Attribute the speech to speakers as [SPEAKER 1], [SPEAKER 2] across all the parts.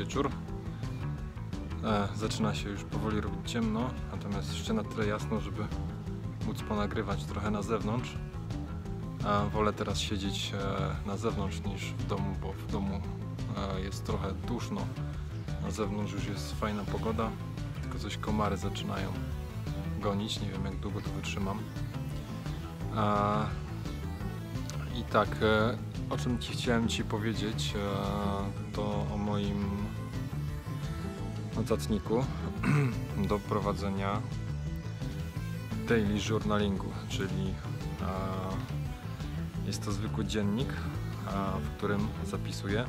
[SPEAKER 1] wieczór. Zaczyna się już powoli robić ciemno, natomiast jeszcze na tyle jasno, żeby móc ponagrywać trochę na zewnątrz. Wolę teraz siedzieć na zewnątrz niż w domu, bo w domu jest trochę duszno. Na zewnątrz już jest fajna pogoda, tylko coś komary zaczynają gonić. Nie wiem, jak długo to wytrzymam. I tak, o czym chciałem Ci powiedzieć, to o moim notatniku do prowadzenia daily journalingu, czyli jest to zwykły dziennik, w którym zapisuję,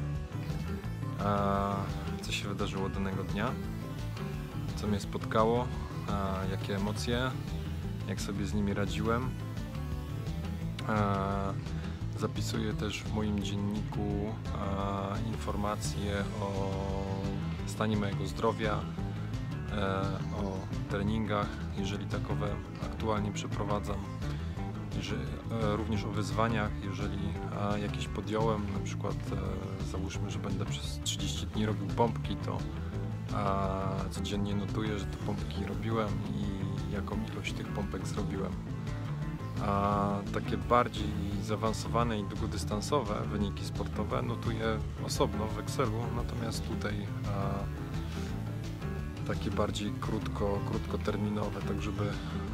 [SPEAKER 1] co się wydarzyło danego dnia, co mnie spotkało, jakie emocje, jak sobie z nimi radziłem. Zapisuję też w moim dzienniku informacje o stanie mojego zdrowia, o treningach, jeżeli takowe aktualnie przeprowadzam, również o wyzwaniach, jeżeli jakieś podjąłem, na przykład załóżmy, że będę przez 30 dni robił pompki, to codziennie notuję, że te pompki robiłem i jaką ilość tych pompek zrobiłem. Takie bardziej zaawansowane i długodystansowe wyniki sportowe notuję osobno w Excelu, natomiast tutaj takie bardziej krótkoterminowe, tak żeby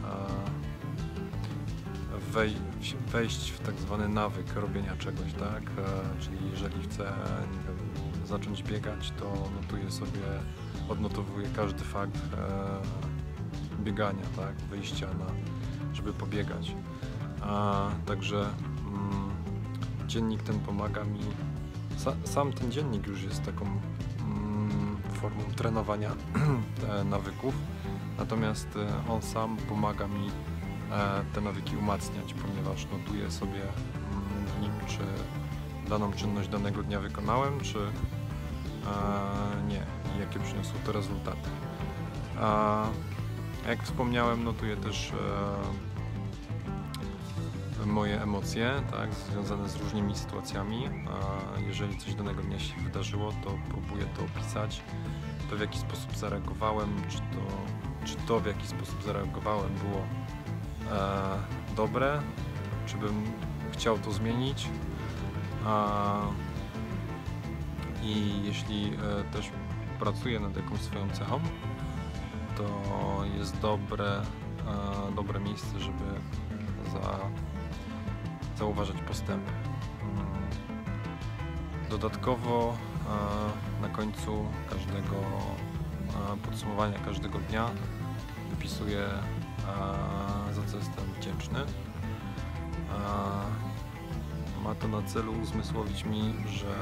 [SPEAKER 1] wejść w tak zwany nawyk robienia czegoś, tak? Czyli jeżeli chcę, nie wiem, zacząć biegać, to notuję sobie, odnotowuję każdy fakt biegania, tak? Wyjścia żeby pobiegać. Także dziennik ten pomaga mi, sam ten dziennik już jest taką formą trenowania nawyków, natomiast on sam pomaga mi te nawyki umacniać, ponieważ notuję sobie w nim, czy daną czynność danego dnia wykonałem, czy nie, i jakie przyniosło to rezultaty. Jak wspomniałem, notuję też moje emocje, tak, związane z różnymi sytuacjami. Jeżeli coś danego dnia się wydarzyło, to próbuję to opisać, to w jaki sposób zareagowałem, czy to w jaki sposób zareagowałem było dobre, czy bym chciał to zmienić. I jeśli też pracuję nad jakąś swoją cechą, to jest dobre miejsce, żeby zauważać postępy. Dodatkowo na końcu każdego podsumowania każdego dnia wypisuję, za co jestem wdzięczny. Ma to na celu uzmysłowić mi, że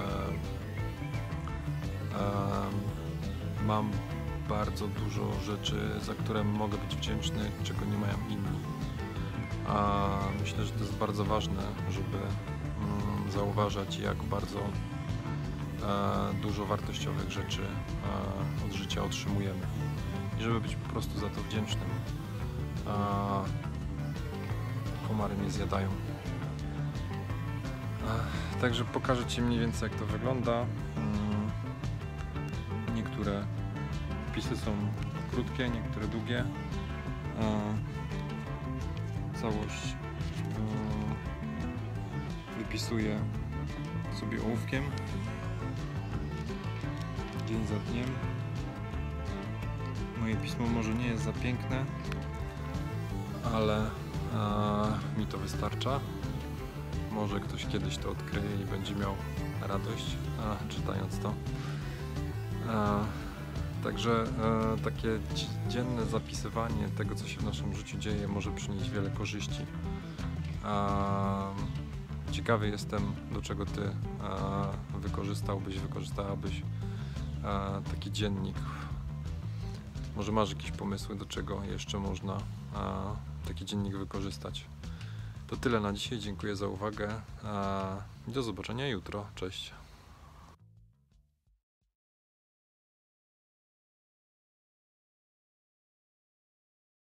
[SPEAKER 1] mam bardzo dużo rzeczy, za które mogę być wdzięczny, czego nie mają inni. Myślę, że to jest bardzo ważne, żeby zauważać, jak bardzo dużo wartościowych rzeczy od życia otrzymujemy i żeby być po prostu za to wdzięcznym. Komary mnie zjadają. Także pokażę Ci mniej więcej, jak to wygląda. Niektóre wpisy są krótkie, niektóre długie. Całość wypisuję sobie ołówkiem, dzień za dniem. Moje pismo może nie jest za piękne, ale mi to wystarcza. Może ktoś kiedyś to odkryje i będzie miał radość czytając to. Także takie dzienne zapisywanie tego, co się w naszym życiu dzieje, może przynieść wiele korzyści. Ciekawy jestem, do czego Ty wykorzystałabyś taki dziennik. Może masz jakieś pomysły, do czego jeszcze można taki dziennik wykorzystać. To tyle na dzisiaj, dziękuję za uwagę. Do zobaczenia jutro, cześć.